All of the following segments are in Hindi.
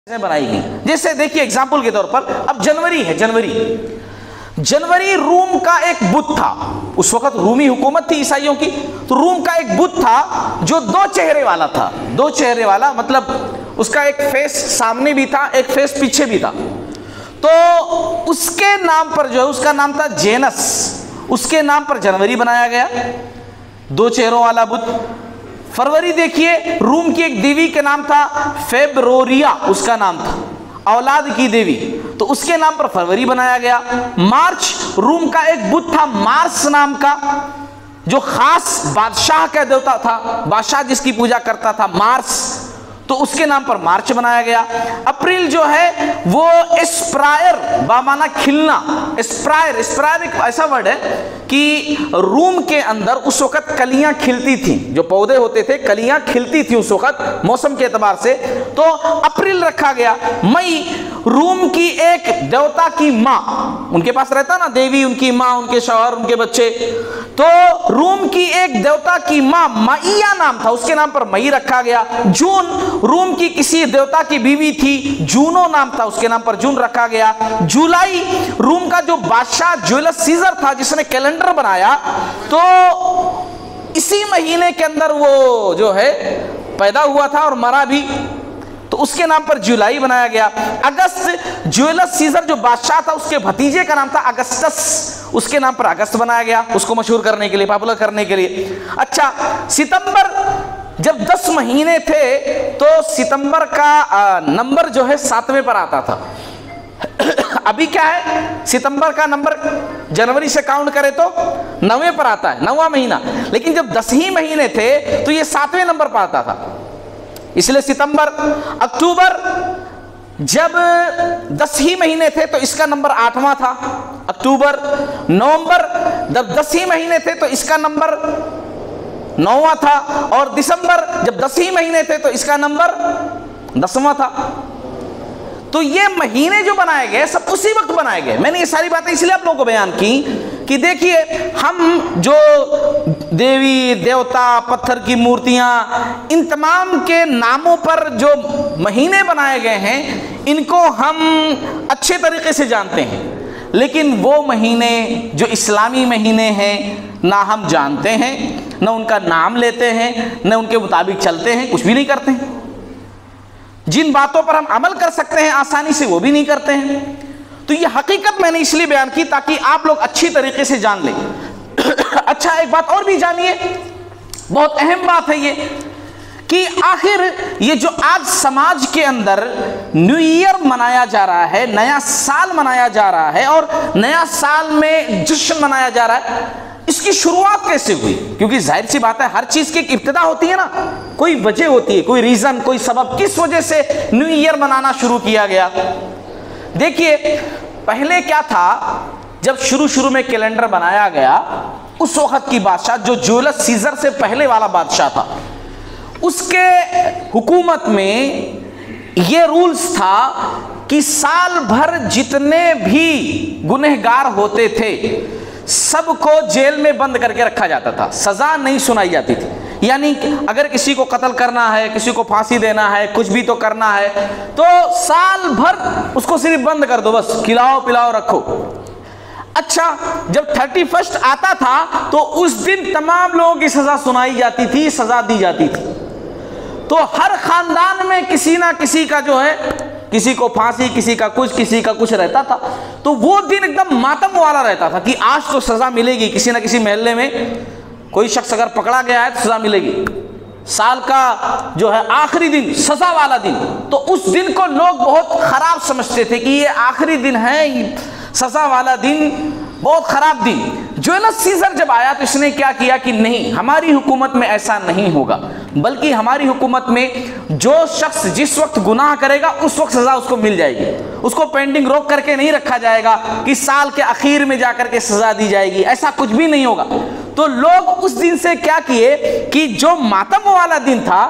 बनाई गई। जैसे देखिए एग्जाम्पल के तौर पर, अब जनवरी है, जनवरी रूम का एक बुत था। उस वक्त रूमी हुकूमत थी ईसाइयों की, तो रूम का एक बुत था जो दो चेहरे वाला था। दो चेहरे वाला मतलब उसका एक फेस सामने भी था, एक फेस पीछे भी था। तो उसके नाम पर जो है, उसका नाम था जेनस, उसके नाम पर जनवरी बनाया गया, दो चेहरों वाला बुत। फरवरी देखिए, रूम की एक देवी के नाम था फेब्रोरिया, उसका नाम था, औलाद की देवी, तो उसके नाम पर फरवरी बनाया गया। मार्च, रूम का एक बुत था मार्स नाम का, जो खास बादशाह का देवता था, बादशाह जिसकी पूजा करता था मार्स, तो उसके नाम पर मार्च बनाया गया। अप्रैल जो है वो एस्प्रायर, बामाना खिलना, एस्प्रायर एक ऐसा वर्ड है कि रूम के अंदर उस वक्त कलियां खिलती थी, जो पौधे होते थे कलियां खिलती थी उस वक्त मौसम के एतबार से, तो अप्रैल रखा गया। मई, रूम की एक देवता की माँ, उनके पास रहता ना देवी, उनकी माँ, उनके शौहर, उनके बच्चे, तो रूम की एक देवता की माँ माइया नाम था, उसके नाम पर मई रखा गया। जून, रूम की किसी देवता की बीवी थी, जूनो नाम था, उसके नाम पर जून रखा गया। जुलाई, रूम का जो बादशाह जूलियस सीजर था जिसने कैलेंडर बनाया, तो इसी महीने के अंदर वो जो है पैदा हुआ था और मरा भी, तो उसके नाम पर जुलाई बनाया गया। अगस्त, जूलियस सीजर जो बादशाह था उसके भतीजे का नाम था अगस्टस, उसके नाम पर अगस्त बनाया गया, उसको मशहूर करने के लिए, पॉपुलर करने के लिए। अच्छा, सितंबर, जब 10 महीने थे तो सितंबर का नंबर जो है 7वें पर आता था। अभी क्या है, सितंबर का नंबर जनवरी से काउंट करें तो 9वें पर आता है, 9वां महीना, लेकिन जब 10 ही महीने थे तो ये 7वें नंबर पर आता था, इसलिए सितंबर। अक्टूबर, जब 10 ही महीने थे तो इसका नंबर 8वां था, अक्टूबर। नवंबर, जब 10 ही महीने थे तो इसका नंबर 9वां था, और दिसंबर, जब 10 ही महीने थे तो इसका नंबर 10वां था। तो ये महीने जो बनाए गए सब उसी वक्त बनाए गए। मैंने ये सारी बातें इसलिए आप लोगों को बयान की कि देखिए, हम जो देवी देवता, पत्थर की मूर्तियां, इन तमाम के नामों पर जो महीने बनाए गए हैं, इनको हम अच्छे तरीके से जानते हैं, लेकिन वो महीने जो इस्लामी महीने हैं ना हम जानते हैं, न उनका नाम लेते हैं, न उनके मुताबिक चलते हैं, कुछ भी नहीं करते हैं। जिन बातों पर हम अमल कर सकते हैं आसानी से, वो भी नहीं करते हैं। तो ये हकीकत मैंने इसलिए बयान की ताकि आप लोग अच्छी तरीके से जान लें। अच्छा, एक बात और भी जानिए, बहुत अहम बात है ये, कि आखिर ये जो आज समाज के अंदर न्यू ईयर मनाया जा रहा है, नया साल मनाया जा रहा है, और नया साल में जश्न मनाया जा रहा है, इसकी शुरुआत कैसे हुई? क्योंकि जाहिर सी बात है, हर चीज की एक इब्तिदा होती है ना, कोई वजह होती है, कोई रीजन, कोई सबब, किस वजह से न्यू ईयर मनाना शुरू किया गया। देखिए, पहले क्या था, जब शुरू में कैलेंडर बनाया गया, उस वक्त की बादशाह जो जूलियस सीजर से पहले वाला बादशाह था, उसके हुकूमत में ये रूल्स था कि साल भर जितने भी गुनहगार होते थे सबको जेल में बंद करके रखा जाता था, सजा नहीं सुनाई जाती थी। यानी अगर किसी को कत्ल करना है, किसी को फांसी देना है, कुछ भी तो करना है, तो साल भर उसको सिर्फ बंद कर दो, बस खिलाओ पिलाओ रखो। अच्छा, जब 31 आता था तो उस दिन तमाम लोगों की सजा सुनाई जाती थी, सजा दी जाती थी। तो हर खानदान में किसी ना किसी का जो है, किसी को फांसी, किसी का कुछ रहता था। तो वो दिन एकदम मातम वाला रहता था कि आज तो सजा मिलेगी, किसी ना किसी मोहल्ले में कोई शख्स अगर पकड़ा गया है तो सजा मिलेगी। साल का जो है आखिरी दिन, सजा वाला दिन, तो उस दिन को लोग बहुत खराब समझते थे कि ये आखिरी दिन है, सजा वाला दिन, बहुत खराब दिन। जूलियस सीजर जब आया तो इसने क्या किया कि नहीं, हमारी हुकूमत में ऐसा नहीं होगा, बल्कि हमारी हुकूमत में जो शख्स जिस वक्त गुनाह करेगा उस वक्त सजा उसको मिल जाएगी, उसको पेंडिंग रोक करके नहीं रखा जाएगा कि साल के आखिर में जाकर के सजा दी जाएगी, ऐसा कुछ भी नहीं होगा। तो लोग उस दिन से क्या किए कि जो मातम वाला दिन था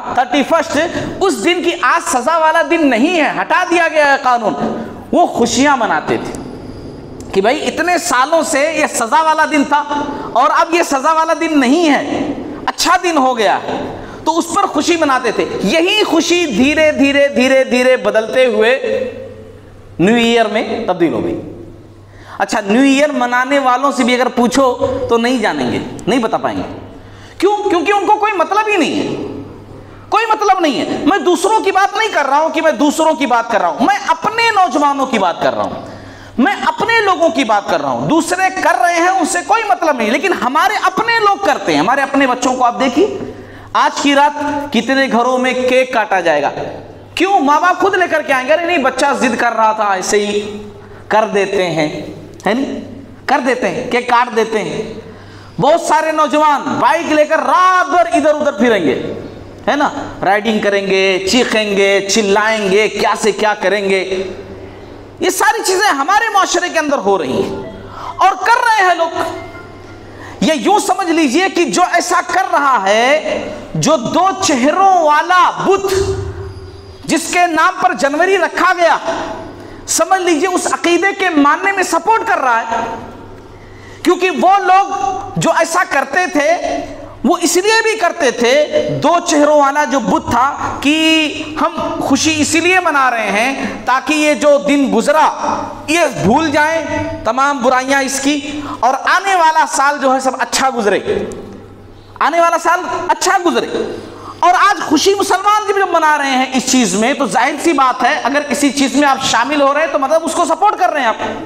31, उस दिन की आज सजा वाला दिन नहीं है, हटा दिया गया है कानून, वो खुशियां मनाते थे कि भाई इतने सालों से ये सजा वाला दिन था और अब ये सजा वाला दिन नहीं है, अच्छा दिन हो गया है। तो तो उस पर खुशी मनाते थे। यही खुशी धीरे धीरे धीरे धीरे बदलते हुए न्यू ईयर में तब्दील हो गई। अच्छा, न्यू ईयर मनाने वालों से भी अगर पूछो तो नहीं जानेंगे, नहीं बता पाएंगे। क्यों? क्योंकि उनको कोई मतलब ही नहीं है, कोई मतलब नहीं है। मैं दूसरों की बात नहीं कर रहा हूं कि मैं दूसरों की बात कर रहा हूं, मैं अपने नौजवानों की बात कर रहा हूं, मैं अपने लोगों की बात कर रहा हूं। दूसरे कर रहे हैं उससे कोई मतलब नहीं, लेकिन हमारे अपने लोग करते हैं। हमारे अपने बच्चों को आप देखिए, आज की रात कितने घरों में केक काटा जाएगा। क्यों? माँ बाप खुद लेकर के आएंगे। अरे नहीं, बच्चा जिद कर रहा था, ऐसे ही कर देते हैं, है नहीं, कर देते हैं, केक काट देते हैं। बहुत सारे नौजवान बाइक लेकर रात भर इधर उधर फिरेंगे, है ना, राइडिंग करेंगे, चीखेंगे, चिल्लाएंगे, क्या से क्या करेंगे। ये सारी चीजें हमारे माशरे के अंदर हो रही हैं और कर रहे हैं लोग। ये यूं समझ लीजिए कि जो ऐसा कर रहा है, जो 2 चेहरों वाला बुत जिसके नाम पर जनवरी रखा गया, समझ लीजिए उस अकीदे के मानने में सपोर्ट कर रहा है। क्योंकि वो लोग जो ऐसा करते थे वो इसलिए भी करते थे, 2 चेहरों वाला जो बुत था, कि हम खुशी इसीलिए मना रहे हैं ताकि ये जो दिन गुजरा ये भूल जाएं तमाम बुराइयां इसकी, और आने वाला साल जो है सब अच्छा गुजरे, आने वाला साल अच्छा गुजरे। और आज खुशी मुसलमान जब मना रहे हैं इस चीज में, तो जाहिर सी बात है अगर किसी चीज में आप शामिल हो रहे हैं तो मतलब उसको सपोर्ट कर रहे हैं आप,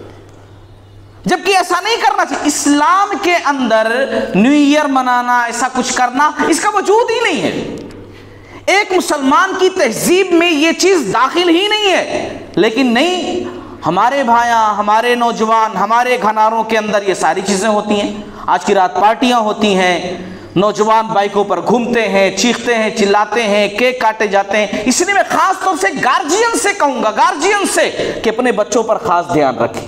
जबकि ऐसा नहीं करना चाहिए। इस्लाम के अंदर न्यू ईयर मनाना, ऐसा कुछ करना, इसका वजूद ही नहीं है। एक मुसलमान की तहजीब में ये चीज दाखिल ही नहीं है। लेकिन नहीं, हमारे भाइयां, हमारे नौजवान, हमारे घनारों के अंदर ये सारी चीजें होती हैं। आज की रात पार्टियां होती हैं, नौजवान बाइकों पर घूमते हैं, चीखते हैं, चिल्लाते हैं, केक काटे जाते हैं। इसलिए मैं खास तौर से गार्जियन से कहूंगा, गार्जियन से, कि अपने बच्चों पर खास ध्यान रखें।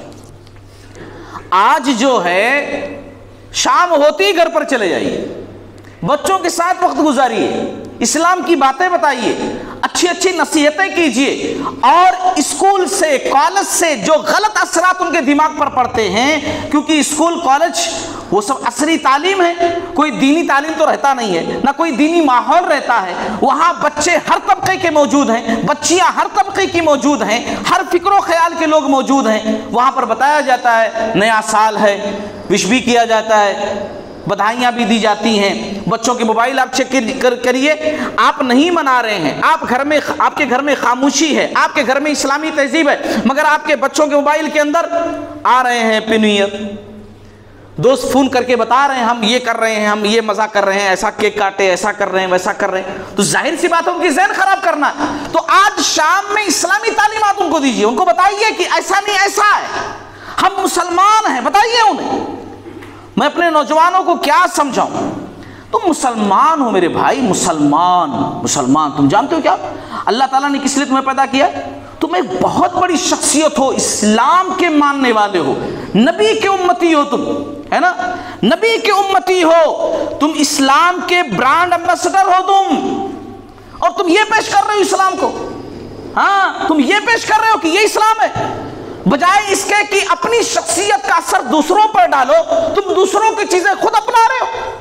आज जो है शाम होती ही घर पर चले जाइए, बच्चों के साथ वक्त गुजारिए, इस्लाम की बातें बताइए, अच्छी अच्छी नसीहतें कीजिए, और स्कूल से, कॉलेज से जो गलत असरात उनके दिमाग पर पड़ते हैं, क्योंकि स्कूल कॉलेज वो सब असरी तालीम है, कोई दीनी तालीम तो रहता नहीं है, ना कोई दीनी माहौल रहता है। वहाँ बच्चे हर तबके के मौजूद हैं, बच्चियाँ हर तबके की मौजूद हैं, हर फिक्र ख्याल के लोग मौजूद हैं। वहाँ पर बताया जाता है नया साल है, विश भी किया जाता है, बधाइयाँ भी दी जाती हैं। बच्चों के मोबाइल आप चेक करिए, आप नहीं मना रहे हैं, आप घर में, आपके घर में खामोशी है, आपके घर में इस्लामी तहजीब है, मगर आपके बच्चों के मोबाइल के अंदर आ रहे हैं हैप्पी न्यू ईयर। दोस्त फोन करके बता रहे हैं हम ये कर रहे हैं, हम ये मजा कर रहे हैं, ऐसा केक काटे, ऐसा कर रहे हैं, वैसा कर रहे हैं। तो जाहिर सी बात है उनकी ज़हन खराब करना है। तो आज शाम में इस्लामी तालीमात उनको दीजिए, उनको बताइए कि ऐसा नहीं ऐसा है, हम मुसलमान हैं, बताइए उन्हें। मैं अपने नौजवानों को क्या समझाऊं? तुम मुसलमान हो मेरे भाई, मुसलमान। मुसलमान तुम जानते हो क्या अल्लाह ताला ने किस लिए तुम्हें पैदा किया? तुम एक बहुत बड़ी शख्सियत हो, इस्लाम के मानने वाले हो, नबी के उम्मती हो तुम, है ना, नबी के उम्मती हो तुम, इस्लाम के ब्रांड एम्बेसडर हो तुम, और तुम ये पेश कर रहे हो इस्लाम को। हाँ, तुम ये पेश कर रहे हो कि ये इस्लाम है, बजाय इसके कि अपनी शख्सियत का असर दूसरों पर डालो, तुम दूसरों की चीजें खुद अपना रहे हो।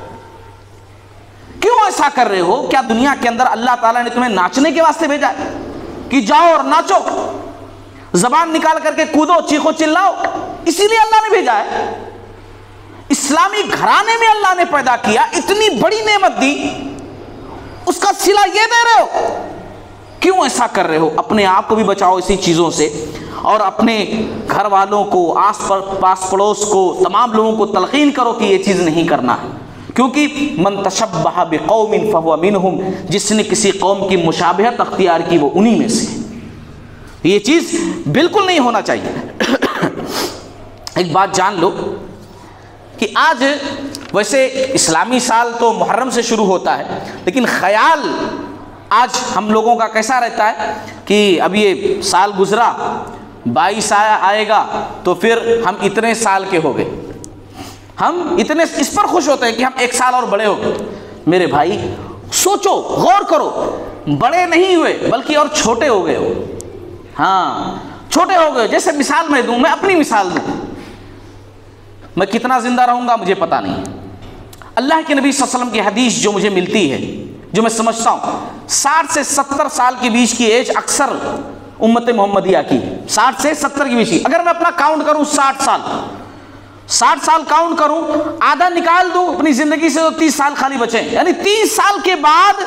क्यों ऐसा कर रहे हो? क्या दुनिया के अंदर अल्लाह ताला ने तुम्हें नाचने के वास्ते भेजा है कि जाओ और नाचो, जबान निकाल करके कूदो, चीखो चिल्लाओ? इसीलिए अल्लाह ने भेजा है। इस्लामी घराने में अल्लाह ने पैदा किया, इतनी बड़ी नेमत दी, उसका सिला ये दे रहे हो? क्यों ऐसा कर रहे हो? अपने आप को भी बचाओ इसी चीजों से, और अपने घर वालों को, आस पास पड़ोस को, तमाम लोगों को तलकीन करो कि ये चीज नहीं करना है। क्योंकि मन तशब्बह बिकौमिन फहुव मिनहुम, जिसने किसी कौम की मुशाबहत अख्तियार की वो उन्हीं में से। ये चीज बिल्कुल नहीं होना चाहिए। एक बात जान लो कि आज वैसे इस्लामी साल तो मुहर्रम से शुरू होता है, लेकिन ख्याल आज हम लोगों का कैसा रहता है कि अब ये साल गुजरा, 22 आएगा तो फिर हम इतने साल के हो गए, हम इतने इस पर खुश होते हैं कि हम 1 साल और बड़े हो गए। मेरे भाई सोचो, गौर करो, बड़े नहीं हुए बल्कि और छोटे हो गए हो। हाँ, छोटे हो गए। जैसे मिसाल मैं दूं, मैं अपनी मिसाल दूं, मैं कितना जिंदा रहूंगा मुझे पता नहीं। अल्लाह के नबी सल्लल्लाहु अलैहि वसल्लम की हदीस जो मुझे मिलती है, जो मैं समझता हूं 60 से 70 साल के बीच की एज अक्सर उम्मत मोहम्मदिया की, 60 से 70 के बीच की। अगर मैं अपना काउंट करूं 60 साल काउंट करूं, आधा निकाल दूं अपनी जिंदगी से तो 30 साल खाली बचे, यानी 30 साल के बाद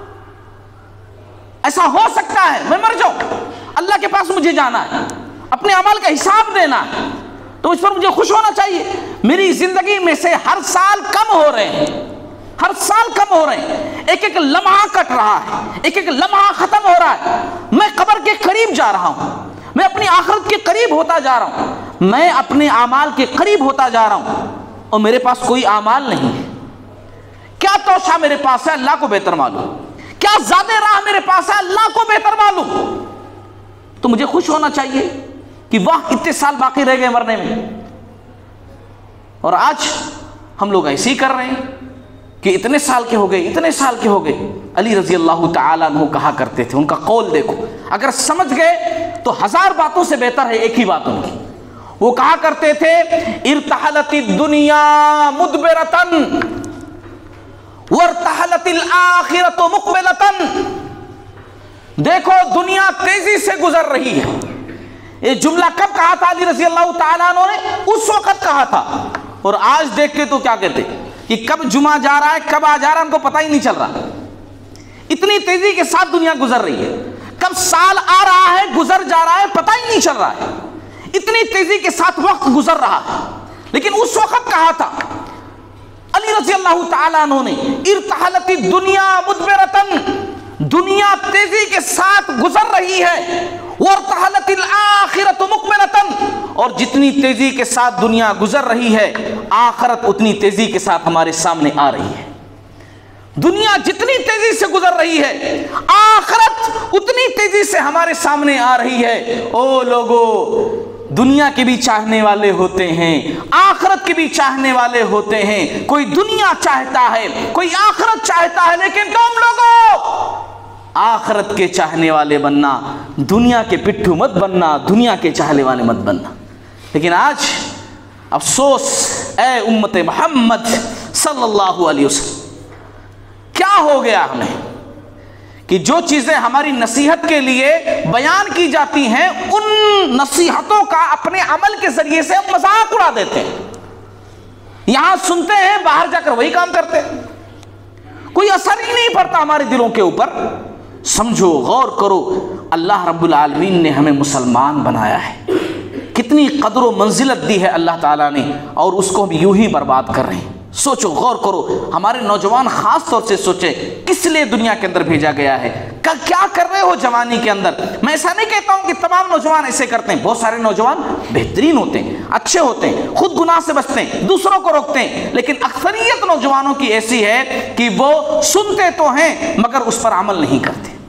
ऐसा हो सकता है मैं मर जाऊं, अल्लाह के पास मुझे जाना है, अपने अमल का हिसाब देना है, तो इस पर मुझे खुश होना चाहिए। मेरी जिंदगी में से हर साल कम हो रहे हैं, हर साल कम हो रहे हैं, एक एक लम्हा कट रहा है, एक एक लम्हा खत्म हो रहा है। मैं कब्र के करीब जा रहा हूं, मैं अपनी आखिरत के करीब होता जा रहा हूं, मैं अपने आमाल के करीब होता जा रहा हूं और मेरे पास कोई आमाल नहीं है। क्या तोशा मेरे पास है, अल्लाह को बेहतर मालूम। क्या ज्यादा राह मेरे पास है, अल्लाह को बेहतर मालूम। तो मुझे खुश होना चाहिए कि वाह इतने साल बाकी रह गए मरने में। और आज हम लोग ऐसे ही कर रहे हैं कि इतने साल के हो गए, इतने साल के हो गए। अली रजी अल्लाह तआला अन्हु कहा करते थे, उनका कौल देखो, अगर समझ गए तो 1000 बातों से बेहतर है एक ही बात उनकी। वो कहा करते थे, इर्तहलति दुनिया मुदबिरतन वरतहलतिल आखिरतु मुक़बिलतन। देखो दुनिया तेजी से गुजर रही है। ये जुमला कब कहा था अली रजी अल्लाह तआला अन्हु ने? उस वक्त कहा था। और आज देख के तो क्या कहते कि कब जुमा जा रहा है, कब आ जा रहा है, उनको पता ही नहीं चल रहा। इतनी तेजी के साथ दुनिया गुजर रही है, कब साल आ रहा है गुजर जा रहा है पता ही नहीं चल रहा है। इतनी तेजी के साथ वक्त गुजर रहा है। लेकिन उस वक्त कहा था अली रज़ी अल्लाह तआला अन्हु ने, इर्तहलति दुनिया मुदबिरतन, दुनिया तेजी के साथ गुजर रही है, वरतहलतिल आखिरतु मुक़बिलतन, और जितनी तेजी के साथ दुनिया गुजर रही है आखिरत उतनी तेजी के साथ हमारे सामने आ रही है। दुनिया जितनी तेजी से गुजर रही है आखिरत उतनी तेजी से हमारे सामने आ रही है। ओ लोगों, दुनिया के भी चाहने वाले होते हैं, आखिरत के भी चाहने वाले होते हैं। कोई दुनिया चाहता है, कोई आखिरत चाहता है, लेकिन तुम लोगों आखिरत के चाहने वाले बनना, दुनिया के पिट्ठू मत बनना, दुनिया के चाहने वाले मत बनना। लेकिन आज अफसोस ए उम्मत मोहम्मद सल्लल्लाहु अलैहि वसल्लम, क्या हो गया हमें कि जो चीजें हमारी नसीहत के लिए बयान की जाती हैं उन नसीहतों का अपने अमल के जरिए से हम मजाक उड़ा देते हैं। यहां सुनते हैं, बाहर जाकर वही काम करते हैं, कोई असर ही नहीं पड़ता हमारे दिलों के ऊपर। समझो, गौर करो, अल्लाह रब्बुल आलमीन ने हमें मुसलमान बनाया है, कितनी कदर व मंजिलत दी है अल्लाह ताला ने, और उसको हम यूं ही बर्बाद कर रहे हैं। सोचो, गौर करो, हमारे नौजवान खास तौर से सोचे किस लिए दुनिया के अंदर भेजा गया है, क्या कर रहे हो जवानी के अंदर। मैं ऐसा नहीं कहता हूं कि तमाम नौजवान ऐसे करते हैं, बहुत सारे नौजवान बेहतरीन होते हैं, अच्छे होते हैं, खुद गुनाह से बचते हैं, दूसरों को रोकते हैं, लेकिन अक्सरियत नौजवानों की ऐसी है कि वो सुनते तो हैं मगर उस पर अमल नहीं करते।